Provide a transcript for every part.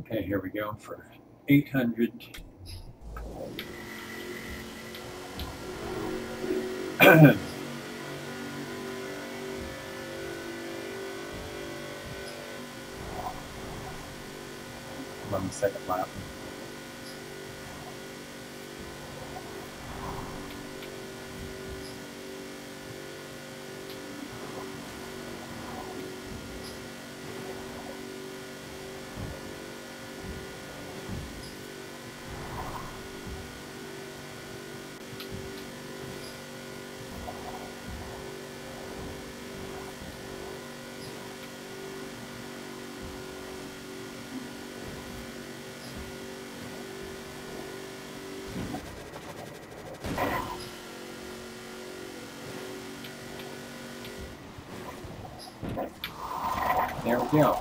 Okay, here we go for 800. I'm on the second lap. There we go.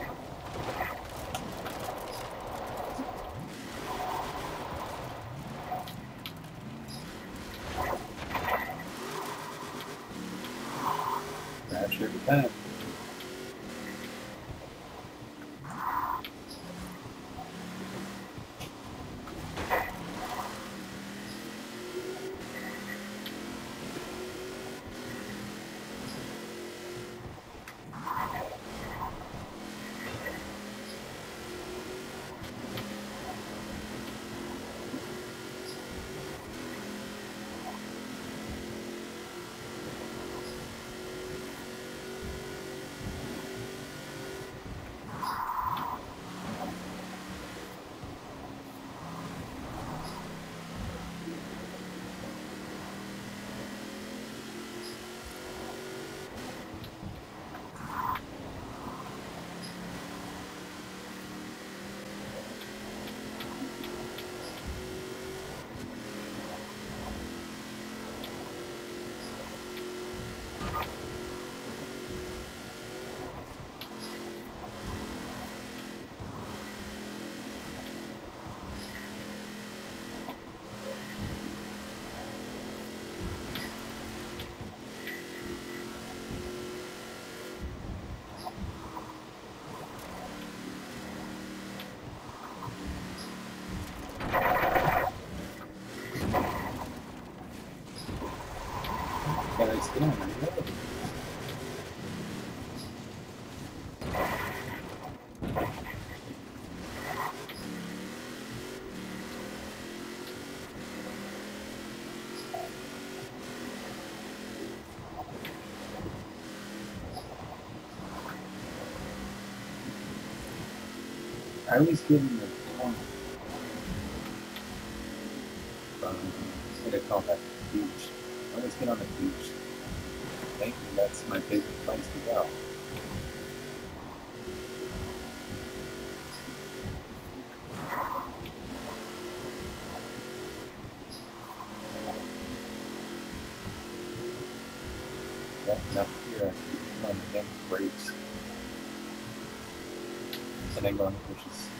Crash every time. Gotta get on the road. I always give them the what do they call that? Beach. I always get on the beach. Thank you, that's my favorite place to go. Backing up here, I'm on the damn brakes. And I go on the bushes.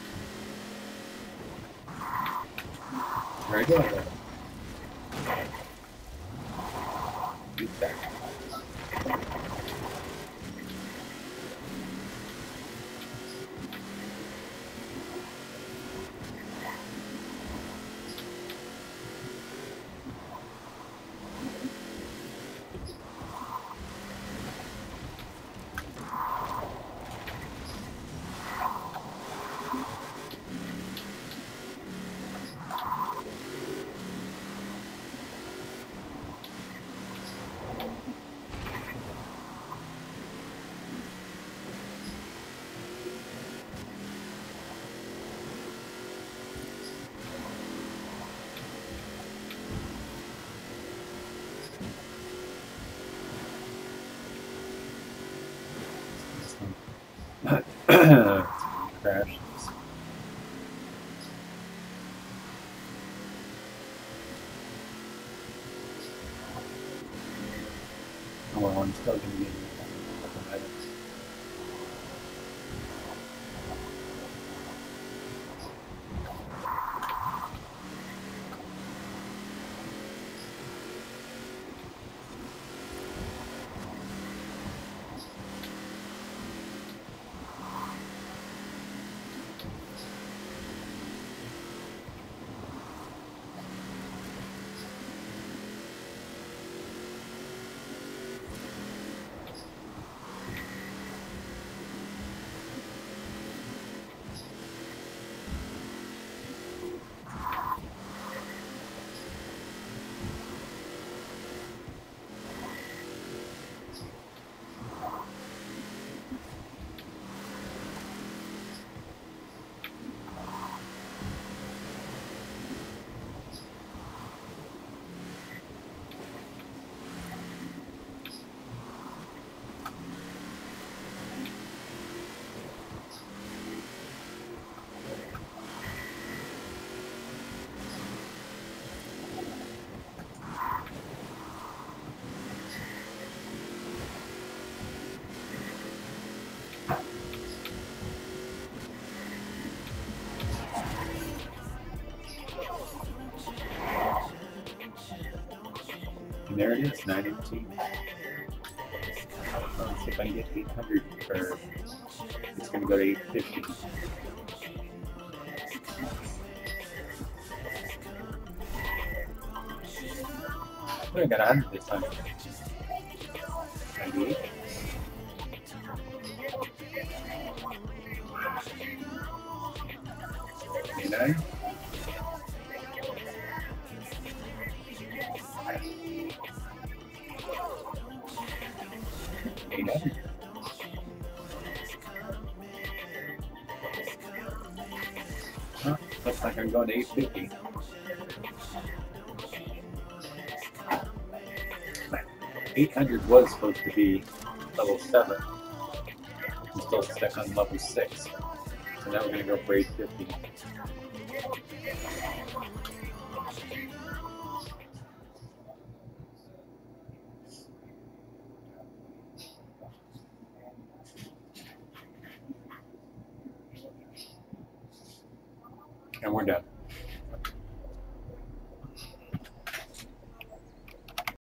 Very good. Beat back. Crashes. Oh, well, I'm still going to be in a couple minutes. there it is, 918. Let's see if I can get 800, or it's going to go to 850. I think I got 100 this time. 98. 89. 89. Huh? Looks like I'm going to 850. $800 was supposed to be level 7. I'm still stuck on level 6. So now we're going to go for 850. And we're done.